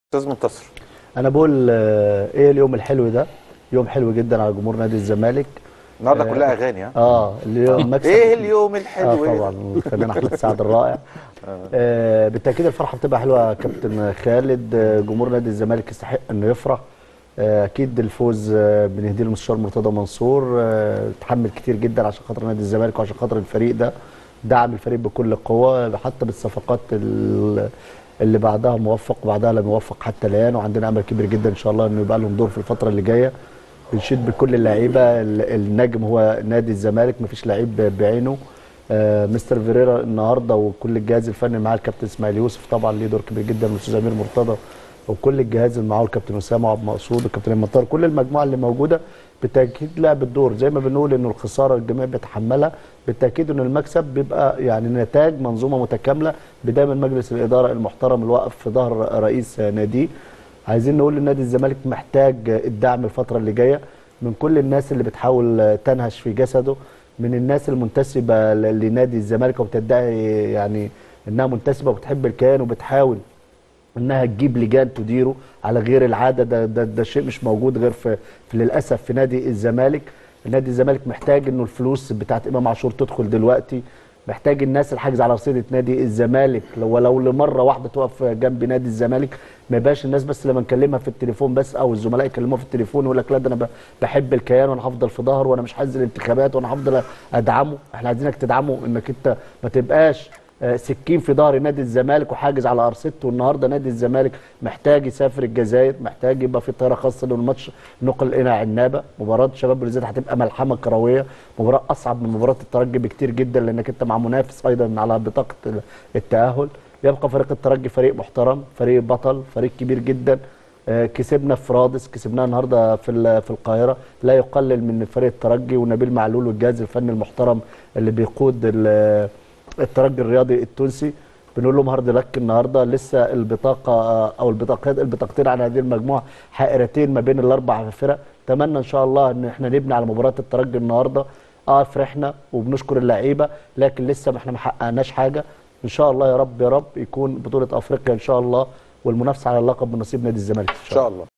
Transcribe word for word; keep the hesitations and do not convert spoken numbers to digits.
استاذ منتصر، انا بقول آه، ايه اليوم الحلو ده؟ يوم حلو جدا على جمهور نادي الزمالك. النهارده اه, كلها اغاني. ها آه اليوم مكسب. ايه اليوم اه الحلو ايه طبعا ده؟ الفنان احمد سعد الرائع. آه بالتاكيد الفرحه بتبقى حلوه يا كابتن خالد. آه جمهور نادي الزمالك يستحق انه يفرح. آه اكيد الفوز آه بنهديه للمستشار مرتضى منصور. آه تحمل كتير جدا عشان خاطر نادي الزمالك وعشان خاطر الفريق ده. دعم الفريق بكل قوه حتى بالصفقات اللي بعدها موفق وبعدها لم يوفق حتى الان، وعندنا امل كبير جدا ان شاء الله انه يبقى لهم دور في الفتره اللي جايه. بنشيد بكل اللعيبه. النجم هو نادي الزمالك، مفيش لعيب بعينه. آه مستر فيريرا النهارده وكل الجهاز الفني معاه الكابتن اسماعيل يوسف طبعا ليه دور كبير جدا، والاستاذ امير مرتضى وكل الجهاز اللي معاه الكابتن اسامه وعبد المقصود والكابتن المطار، كل المجموعه اللي موجوده بالتاكيد لعبت دور. زي ما بنقول انه الخساره الجميع بيتحملها، بالتاكيد ان المكسب بيبقى يعني نتاج منظومه متكامله بدايه من مجلس الاداره المحترم اللي واقف في ظهر رئيس ناديه. عايزين نقول ان نادي الزمالك محتاج الدعم الفتره اللي جايه من كل الناس اللي بتحاول تنهش في جسده، من الناس المنتسبه لنادي الزمالك وبتدعي يعني انها منتسبه وبتحب الكيان وبتحاول انها تجيب لجان تديره على غير العاده. ده ده, ده شيء مش موجود غير في, في للاسف في نادي الزمالك. نادي الزمالك محتاج انه الفلوس بتاعت امام عاشور تدخل دلوقتي، محتاج الناس الحاجز على رصيده نادي الزمالك لو ولو لمره واحده تقف جنب نادي الزمالك. ما يبقاش الناس بس لما نكلمها في التليفون بس او الزملاء يكلموها في التليفون يقول لك لا ده انا بحب الكيان وانا هفضل في ظهره وانا مش هنزل الانتخابات وانا هفضل ادعمه. احنا عايزينك تدعمه انك انت ما تبقاش سكين في ظهر نادي الزمالك وحاجز على ارصدته. النهارده نادي الزمالك محتاج يسافر الجزائر، محتاج يبقى في طياره خاصه للماتش نقل الى عنابه. مباراه شباب بلوزداد هتبقى ملحمه كرويه، مباراه اصعب من مباراه الترجي بكتير جدا لانك انت مع منافس ايضا على بطاقه التاهل. يبقى فريق الترجي فريق محترم، فريق بطل، فريق كبير جدا. كسبنا في رادس، كسبناه النهارده في في القاهره، لا يقلل من فريق الترجي ونبيل معلول والجهاز الفني المحترم اللي بيقود الترجي الرياضي التونسي. بنقول لهم هارد لك النهارده. لسه البطاقه او البطاقات البطاقتين على هذه المجموعه حائرتين ما بين الاربع فرق. اتمنى ان شاء الله ان احنا نبني على مباراه الترجي النهارده. اه فرحنا وبنشكر اللعيبه لكن لسه ما احنا ما حققناش حاجه. ان شاء الله يا رب يا رب يكون بطوله افريقيا ان شاء الله والمنافسه على اللقب من نصيب نادي الزمالك ان شاء الله.